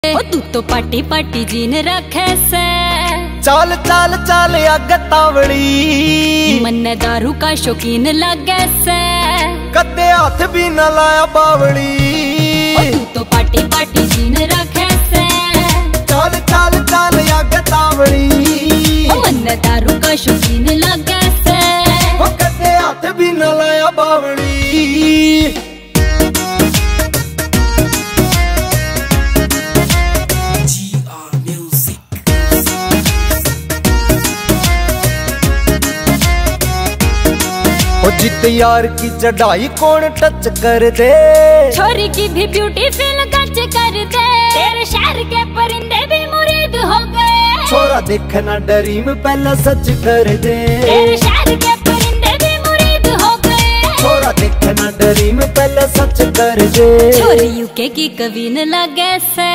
तू तो पाटी पाटी जीन रखे से। चाल चाल चाल आगे तावड़ी मन दारू का शौकीन लगे से। कदे हाथ भी न लाया बावड़ी। तू तो पाटी पाटी जीन रखे से। चाल चाल चाल आगे तावड़ी मन दारू का शौकीन लगे से। कदे हाथ भी न लाया बावड़ी। जित यार की चढ़ाई कौन टच कर दे। छोरी की भी ब्यूटी फील टच कर दे। तेरे शहर के परिंदे भी मुरीद हो गए। छोरा देखना डरी में पहला सच कर दे। तेरे शहर के परिंदे भी मुरीद हो गए। छोरा देखना डरी में पहला सच कर दे। छोरी यूके की कवीन लगे से।